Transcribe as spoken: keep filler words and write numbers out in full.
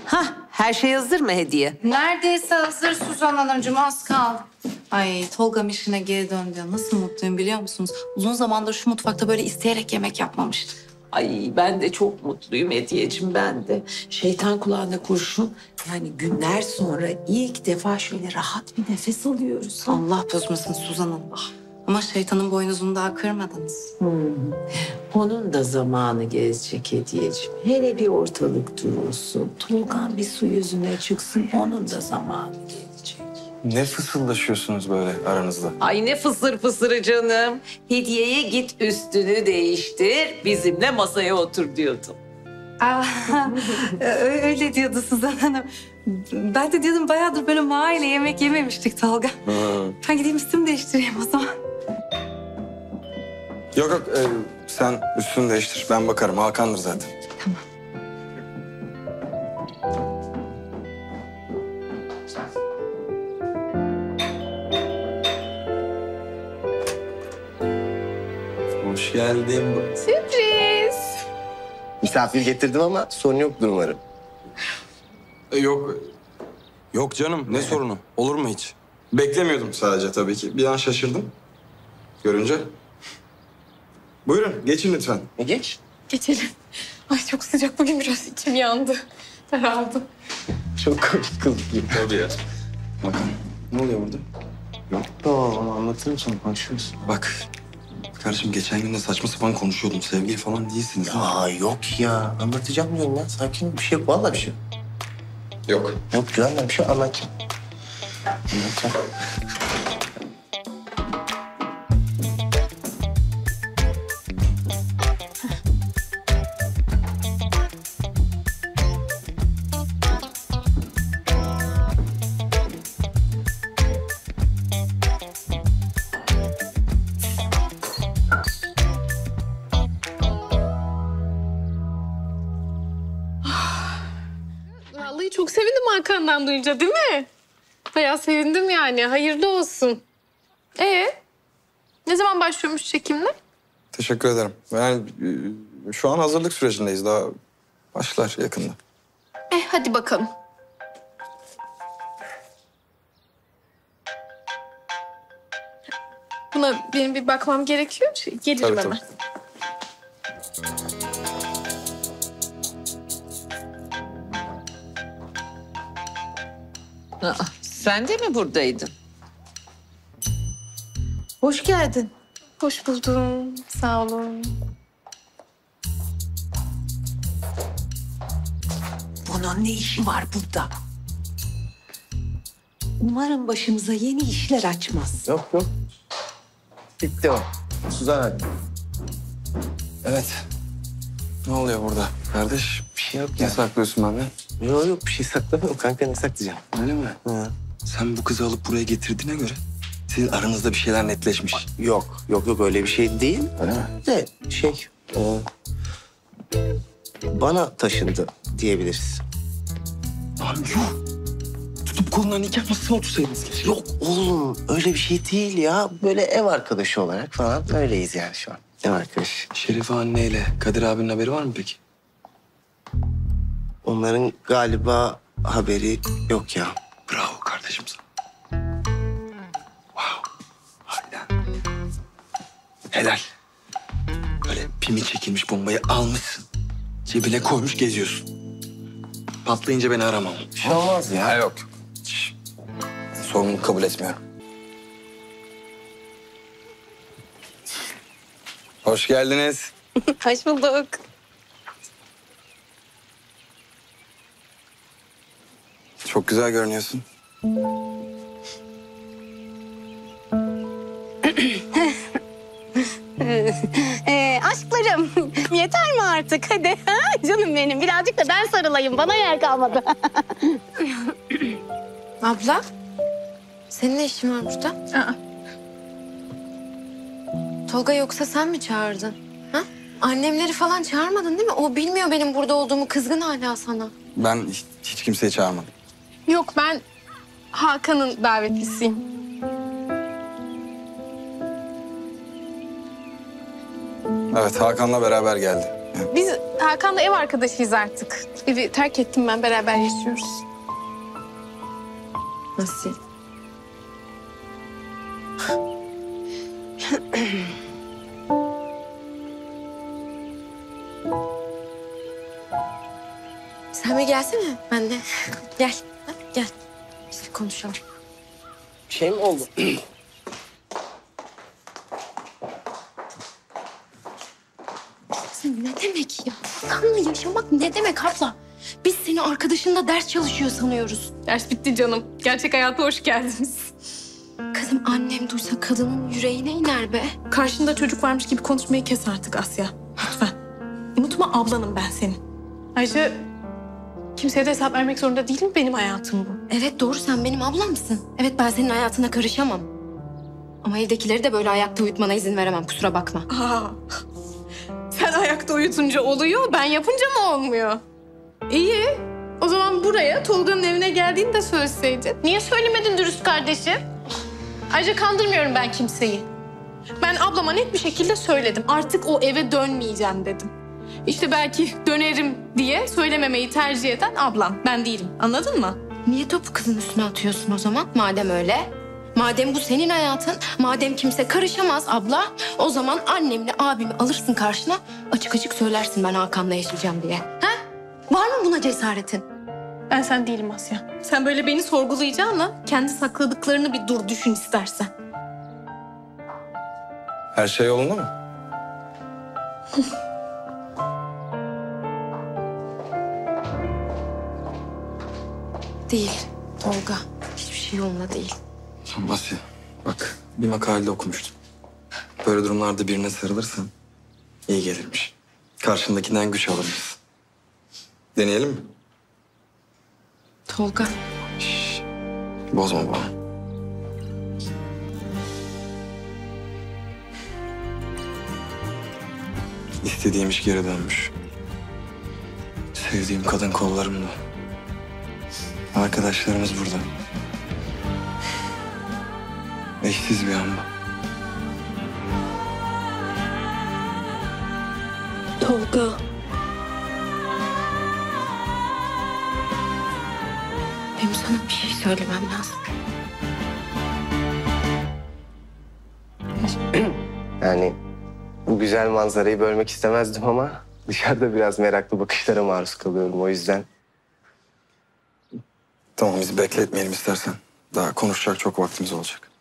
Hah, her şey hazır mı hediye? Neredeyse hazır Suzan Hanımcığım, az kaldı. Ay Tolga'm işine geri döndü. Nasıl mutluyum biliyor musunuz? Uzun zamandır şu mutfakta böyle isteyerek yemek yapmamıştım. Ay ben de çok mutluyum Hediyeciğim, ben de. Şeytan kulağına kurşun. Yani günler sonra ilk defa şöyle rahat bir nefes alıyoruz. Allah bozmasın Suzan Hanım. Ama şeytanın boynuzunu daha kırmadınız. Hmm. Onun da zamanı gelecek Hediyeciğim. Hele bir ortalık durulsun. Tolgan bir su yüzüne çıksın. Onun da zamanı gelecek. Ne fısıldaşıyorsunuz böyle aranızda? Ay ne fısır fısırı canım. Hediyeye git üstünü değiştir. Bizimle masaya otur diyordum. Aa, öyle diyordu Suzan Hanım. Ben de diyordum bayağıdır böyle maile yemek yememiştik Tolga. Hı. Ben gideyim üstümü değiştireyim o zaman. Yok yok e, sen üstünü değiştir. Ben bakarım. Hakan'dır zaten. Tamam. Hoş geldin. Sürpriz. Misafir getirdim ama sorun yoktur umarım. E, yok. Yok canım. Ne sorunu? Olur mu hiç? Beklemiyordum sadece tabii ki. Bir an şaşırdım. Görünce. Buyurun geçin lütfen. E geç. Geçelim. Ay çok sıcak, bugün biraz içim yandı. Daraldım. Çok komik kız. Tabii ya. Bakın. Ne oluyor burada? Yok da onu anlatırım sonra konuşuruz. Bak. Kardeşim geçen gün de saçma sapan konuşuyordum. Sevgili falan değilsiniz. değil mi? Ya yok ya. Anlatacağım diyorum ya. Sakin bir şey yok. Vallahi bir şey yok. Yok. Yok güvenle bir şey anlatacağım. Anlatacağım. Vallahi çok sevindim Hakan'dan duyunca, değil mi? Bayağı sevindim yani. Hayırlı olsun. Ee, ne zaman başlıyormuş çekimler? Teşekkür ederim. Yani e, şu an hazırlık sürecindeyiz. Daha başlar yakında. Eh hadi bakalım. Buna benim bir bakmam gerekiyor. Gelirim Tabii, hemen. tabii. Aa, sen de mi buradaydın? Hoş geldin. Hoş buldum. Sağ olun. Bunun ne işi var burada? Umarım başımıza yeni işler açmaz. Yok yok. Bitti o. Suzan hadi. Evet. Ne oluyor burada? Kardeş Bir şey yok ne ya. saklıyorsun benden? Yok yok bir şey saklamıyorum. Kanka ne saklayacağım? Öyle mi? Ha. Sen bu kızı alıp buraya getirdiğine göre sizin aranızda bir şeyler netleşmiş. Yok yok yok öyle bir şey değil. Öyle mi? De şey... E, bana taşındı diyebiliriz. Lan yuh! Tutup kolundan nikah masasına otursaydınız keşke. Yok oğlum öyle bir şey değil ya. Böyle ev arkadaşı olarak falan öyleyiz yani şu an. Ev arkadaşı. Şerife anneyle Kadir abinin haberi var mı peki? Onların galiba haberi yok ya. Bravo kardeşim sana. Wow. Harbiden. Helal. Böyle pimi çekilmiş bombayı almışsın. Cebine koymuş geziyorsun. Patlayınca beni aramam. Bir şey olmaz ya. Ha, yok yok. Şş. Sorumluluk kabul etmiyorum. Hoş geldiniz. Hoş bulduk. Çok güzel görünüyorsun. Ee, aşklarım yeter mi artık hadi ha? Canım benim birazcık da ben sarılayım bana yer kalmadı. Abla, senin ne işin var burada? Aa. Tolga yoksa sen mi çağırdın? Ha? Annemleri falan çağırmadın değil mi? O bilmiyor benim burada olduğumu, kızgın hala sana. Ben hiç, hiç kimseyi çağırmadım. Yok, ben Hakan'ın davetlisiyim. Evet, Hakan'la beraber geldi. Biz Hakan'la ev arkadaşıyız artık. Evi terk ettim ben, beraber yaşıyoruz. Nasıl? Sen bir gelsene ben de. Gel. Ha, gel. Biz bir konuşalım. Bir şey mi oldu? Ne demek ya? Hakan'la yaşamak ne demek abla? Biz seni arkadaşınla ders çalışıyor sanıyoruz. Ders bitti canım. Gerçek hayata hoş geldiniz. Kızım annem duysa kadının yüreğine iner be. Karşında çocuk varmış gibi konuşmayı kes artık Asya. Lütfen. Unutma ablanım ben senin. Ayrıca kimseye de hesap vermek zorunda değilim. Benim hayatım bu. Evet doğru, sen benim ablamsın. Evet, ben senin hayatına karışamam. Ama evdekileri de böyle ayakta uyutmana izin veremem, kusura bakma. Aa, sen ayakta uyutunca oluyor, ben yapınca mı olmuyor? İyi. O zaman buraya Tolga'nın evine geldiğini de söyleseydin. Niye söylemedin dürüst kardeşim? Ayrıca kandırmıyorum ben kimseyi. Ben ablama net bir şekilde söyledim. Artık o eve dönmeyeceğim dedim. İşte belki dönerim diye söylememeyi tercih eden ablam. Ben değilim. Anladın mı? Niye topu kızın üstüne atıyorsun o zaman? Madem öyle. Madem bu senin hayatın, madem kimse karışamaz abla, o zaman annemle abimi alırsın karşına, açık açık söylersin ben Hakan'la yaşayacağım diye. Ha? Var mı buna cesaretin? Ben sen değilim Asya. Sen böyle beni sorgulayacağına kendi sakladıklarını bir dur düşün istersen. Her şey yolunda mı? Değil Tolga. Hiçbir şey yolunda değil. Asya, bak bir makalede okumuştum. Böyle durumlarda birine sarılırsan iyi gelirmiş. Karşındakinden güç alırız. Deneyelim mi? Tolga. Şş, bozma bana. İstediğim iş geri dönmüş. Sevdiğim kadın kollarımda. Arkadaşlarımız burada. Eşsiz bir an bu. Tolga. Benim sana bir şey söylemem lazım. Yani bu güzel manzarayı bölmek istemezdim ama dışarıda biraz meraklı bakışlara maruz kalıyorum o yüzden. Tamam, bizi bekletmeyelim istersen. Daha konuşacak çok vaktimiz olacak.